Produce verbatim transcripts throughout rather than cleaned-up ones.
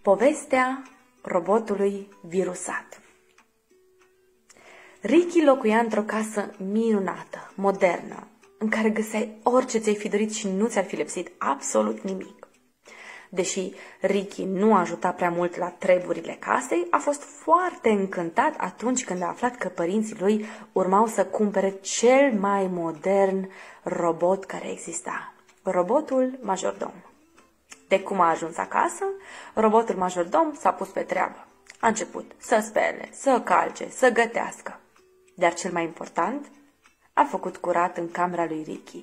Povestea robotului virusat. Ricky locuia într-o casă minunată, modernă, în care găseai orice ți-ai fi dorit și nu ți-ar fi lipsit absolut nimic. Deși Ricky nu ajuta prea mult la treburile casei, a fost foarte încântat atunci când a aflat că părinții lui urmau să cumpere cel mai modern robot care exista, robotul majordom. De cum a ajuns acasă, robotul majordom s-a pus pe treabă. A început să spele, să calce, să gătească. Dar cel mai important, a făcut curat în camera lui Ricky,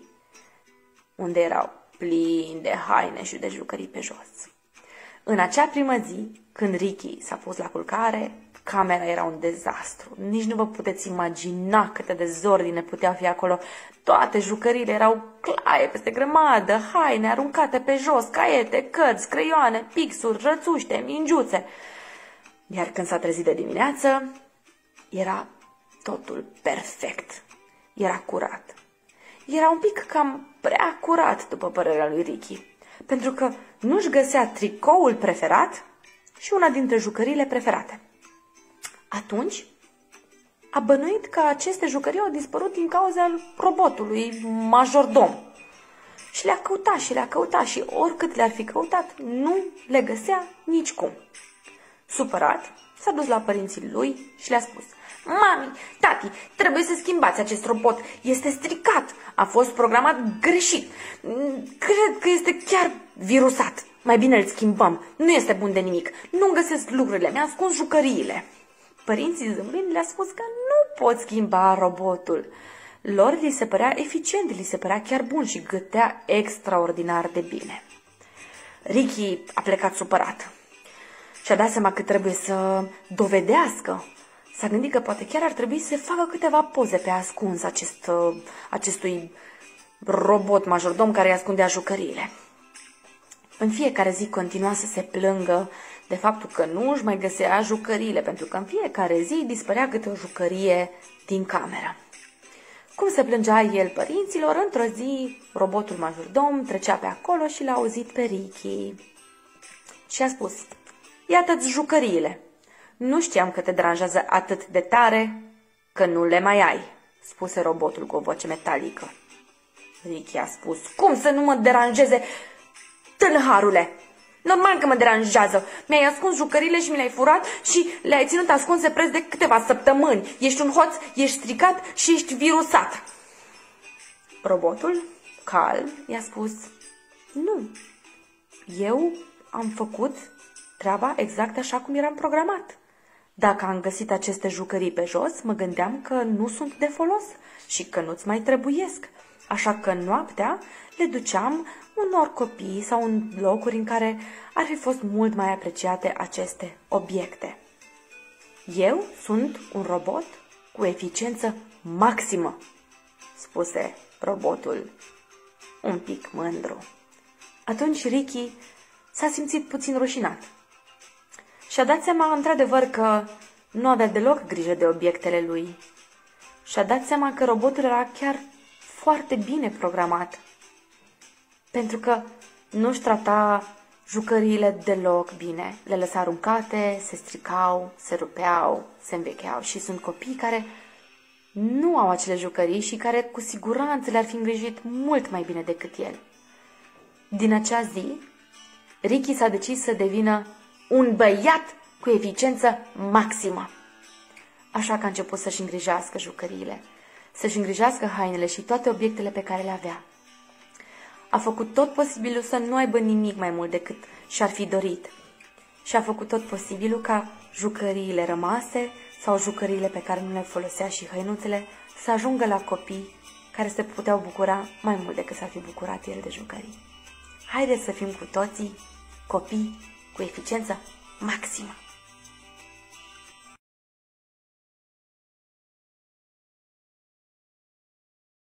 unde erau plini de haine și de jucării pe jos. În acea primă zi, când Ricky s-a pus la culcare, camera era un dezastru. Nici nu vă puteți imagina câte dezordine putea fi acolo. Toate jucăriile erau claie peste grămadă, haine aruncate pe jos, caiete, cărți, creioane, pixuri, rățuște, mingiuțe. Iar când s-a trezit de dimineață, era totul perfect. Era curat. Era un pic cam prea curat, după părerea lui Ricky, pentru că nu-și găsea tricoul preferat și una dintre jucăriile preferate. Atunci a bănuit că aceste jucării au dispărut din cauza robotului majordom. Și le-a căutat și le-a căutat și oricât le-ar fi căutat, nu le găsea nicicum. Supărat, s-a dus la părinții lui și le-a spus: "Mami, tati, trebuie să schimbați acest robot. Este stricat. A fost programat greșit. Cred că este chiar virusat. Mai bine îl schimbăm. Nu este bun de nimic. Nu-mi găsesc lucrurile. Mi-a ascuns jucăriile." Părinții zâmbind le-a spus că nu pot schimba robotul. Lor li se părea eficient, li se părea chiar bun și gătea extraordinar de bine. Ricky a plecat supărat. Și-a dat seama că trebuie să dovedească. S-a gândit că poate chiar ar trebui să facă câteva poze pe ascuns acest, acestui robot majordom care îi ascundea jucăriile. În fiecare zi continua să se plângă de faptul că nu își mai găsea jucăriile, pentru că în fiecare zi dispărea câte o jucărie din cameră. Cum se plângea el părinților, într-o zi robotul majordom trecea pe acolo și l-a auzit pe Ricky. Și a spus: "Iată-ți jucăriile. Nu știam că te deranjează atât de tare că nu le mai ai," spuse robotul cu o voce metalică. Ricky a spus: "Cum să nu mă deranjeze, tâlharule? Normal că mă deranjează. Mi-ai ascuns jucăriile și mi le-ai furat și le-ai ținut ascunse preț de câteva săptămâni. Ești un hoț, ești stricat și ești virusat." Robotul, calm, i-a spus: "Nu, eu am făcut treaba exact așa cum eram programat. Dacă am găsit aceste jucării pe jos, mă gândeam că nu sunt de folos și că nu-ți mai trebuiesc. Așa că noaptea le duceam unor copii sau în locuri în care ar fi fost mult mai apreciate aceste obiecte. Eu sunt un robot cu eficiență maximă," spuse robotul, un pic mândru. Atunci Ricky s-a simțit puțin rușinat. Și-a dat seama într-adevăr că nu avea deloc grijă de obiectele lui. Și-a dat seama că robotul era chiar foarte bine programat, pentru că nu-și trata jucăriile deloc bine. Le lăsa aruncate, se stricau, se rupeau, se învecheau și sunt copii care nu au acele jucării și care cu siguranță le-ar fi îngrijit mult mai bine decât el. Din acea zi, Ricky s-a decis să devină un băiat cu eficiență maximă. Așa că a început să-și îngrijească jucăriile, să-și îngrijească hainele și toate obiectele pe care le avea. A făcut tot posibilul să nu aibă nimic mai mult decât și-ar fi dorit. Și a făcut tot posibilul ca jucăriile rămase sau jucăriile pe care nu le folosea și hăinuțele să ajungă la copii care se puteau bucura mai mult decât s-ar fi bucurat el de jucării. Haideți să fim cu toții copii cu eficiență maximă.